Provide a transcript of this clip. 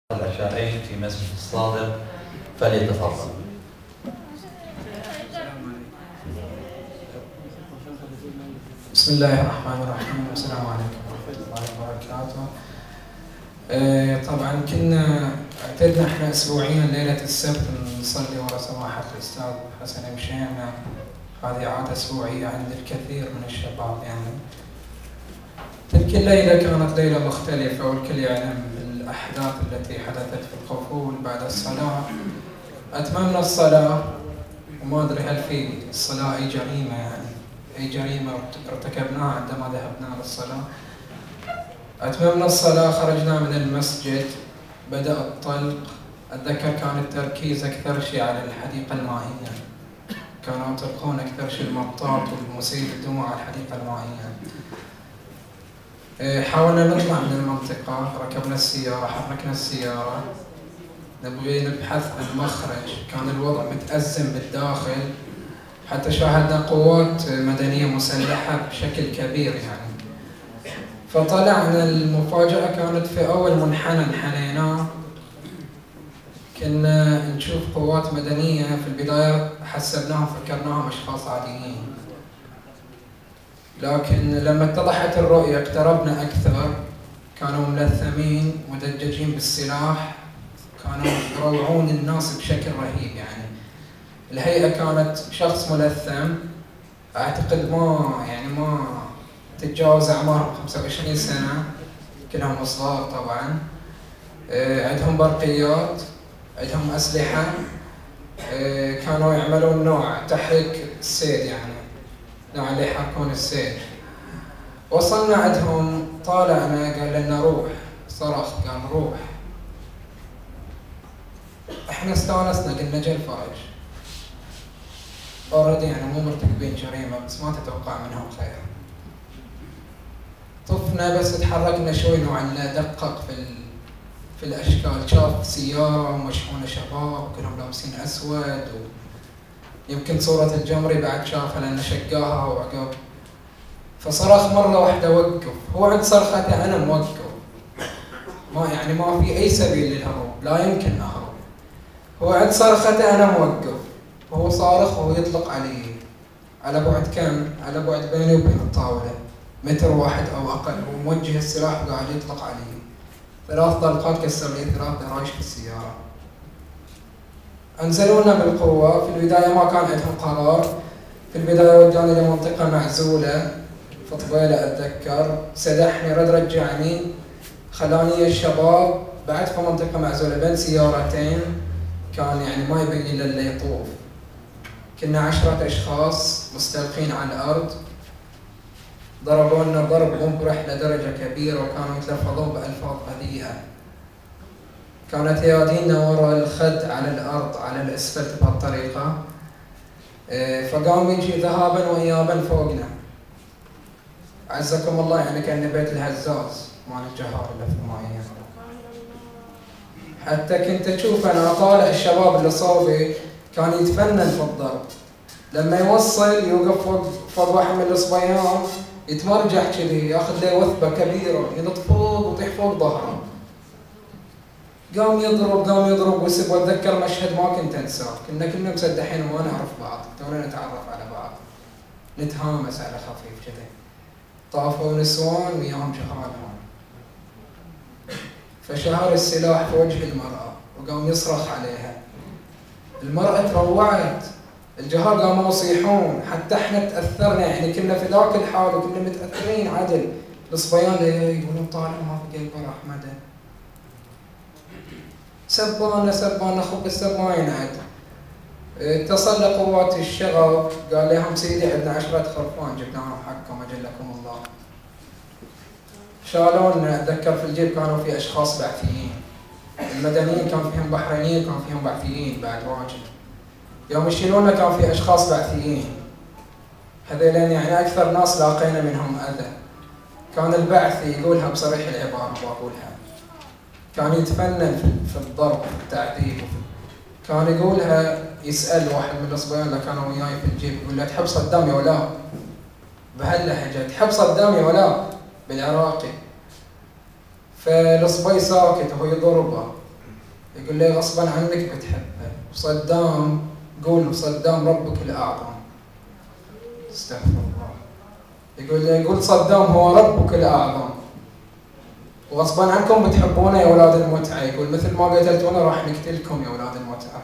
العشاءين في مسجد الصادق فليتفضل. بسم الله الرحمن الرحيم، والسلام عليكم ورحمة الله وبركاته. طبعا كنا اعتدنا احنا اسبوعيا ليلة السبت نصلي ورا سماحة الأستاذ حسن مشيمة. هذه عادة أسبوعية عند الكثير من الشباب يعني. تلك الليلة كانت ليلة مختلفة، والكل يعلم الأحداث التي حدثت في القفول. بعد الصلاة أتممنا الصلاة، وما أدري هل في الصلاة أي جريمة يعني أي جريمة ارتكبناها عندما ذهبنا للصلاة. أتممنا الصلاة، خرجنا من المسجد، بدأ الطلق. أتذكر كان التركيز أكثر شيء على الحديقة المائية، كانوا يطلقون أكثر شيء المطاط والمسيل الدموع على الحديقة المائية. حاولنا نطلع من المنطقة، ركبنا السيارة، حركنا السيارة، نبغي نبحث عن مخرج. كان الوضع متأزم بالداخل، حتى شاهدنا قوات مدنية مسلحة بشكل كبير يعني. فطلعنا، المفاجأة كانت في أول منحنى انحنيناه، كنا نشوف قوات مدنية. في البداية حسبناهم فكرناهم أشخاص عاديين، لكن لما اتضحت الرؤية اقتربنا أكثر. كانوا ملثمين مدججين بالسلاح، كانوا يروعون الناس بشكل رهيب يعني. الهيئة كانت شخص ملثم، أعتقد ما تتجاوز أعمارهم 25 سنة، كلهم صغار طبعا. عندهم برقيات، عندهم أسلحة. كانوا يعملون نوع تحريك السيد يعني، نوع اللي يحركون السير. وصلنا عندهم، طالعنا، قال لنا روح، صرخ قال روح. احنا استانسنا، قلنا جل فرج، اوريدي يعني مو مرتكبين جريمة، بس ما تتوقع منهم خير. طفنا بس، تحركنا شوي، نوعا دقق في الاشكال. شاف سيارة ومشحونة شباب كلهم لابسين اسود، يمكن صورة الجمري بعد شافها لأنه شقاها وعقب. فصرخ مرة واحدة وقف. هو عند صرخته أنا موقف، ما في أي سبيل للهروب، لا يمكن أهرب. هو عند صرخته أنا موقف، وهو صارخ وهو يطلق علي. على بعد كم؟ على بعد بيني وبين الطاولة متر واحد أو أقل. هو موجه السلاح وقاعد يطلق علي. 3 طلقات كسر لي 3 درايش في السيارة. أنزلونا بالقوة. في البداية ما كان عندهم قرار. في البداية وداني لمنطقة معزولة في طبيلة أتذكر، سدحني، رجعني، خلاني الشباب بعد في منطقة معزولة بين سيارتين، كان يعني ما يبين إلا اللي يطوف. كنا 10 أشخاص مستلقين على الأرض، ضربونا ضرب مبرح لدرجة كبيرة، وكانوا يتلفظون بألفاظ بذيئة. كانت ايادينا ورا الخد على الارض على الاسفلت بهالطريقه. فقام يجي ذهابا وايابا فوقنا، عزكم الله يعني كان بيت الهزاز مال الجهار اللي في المايه. حتى كنت اشوف انا طالع الشباب اللي صوبي كان يتفنن في الضرب. لما يوصل يوقف فوق واحد من الصبيان، يتمرجح كذي، ياخذ له وثبه كبيره، ينط فوق ويطيح فوق ظهره. قام يضرب ويسب. واتذكر مشهد ما كنت انساه، كنا مسدحين وما نعرف بعض، تونا نتعرف على بعض، نتهامس على خفيف كذا. طافوا نسوان وياهم جهالهم، فشهر السلاح في وجه المرأة وقام يصرخ عليها. المرأة تروعت، الجهال قاموا يصيحون، حتى احنا تأثرنا يعني. كنا في ذاك الحال وكنا متأثرين عدل. الصبيان يقولون طالع ما في قلبه رحمة. سبانا خب السب ما ينعد. اتصل لقوات الشغب، قال لهم سيدي عندنا 10 خرفان جبناهم حقكم اجلكم الله. شالونا. اتذكر في الجيب كانوا في اشخاص بعثيين، المدنيين كان فيهم بحرينيين، كان فيهم بعثيين بعد واجد. يوم يشيلونا كان في اشخاص بعثيين، هذيلين يعني اكثر ناس لاقينا منهم اذى. كان البعثي يقولها بصريح العباره واقولها، كان يتفنن في الضرب في التعذيب. كان يقولها، يسأل واحد من الصبيان اللي كانوا وياي في الجيب، يقول له تحب صدام يا ولا؟ بهاللهجة، تحب صدام يا ولا؟ بالعراقي. فالصبي ساكت وهو يضربه، يقول لي غصبا عنك بتحبه، وصدام قول صدام ربك الأعظم. استغفر الله. يقول صدام هو ربك الأعظم، وغصبا عنكم بتحبونه يا أولاد المتعة. يقول مثل ما قتلتونا راح نقتلكم يا أولاد المتعة.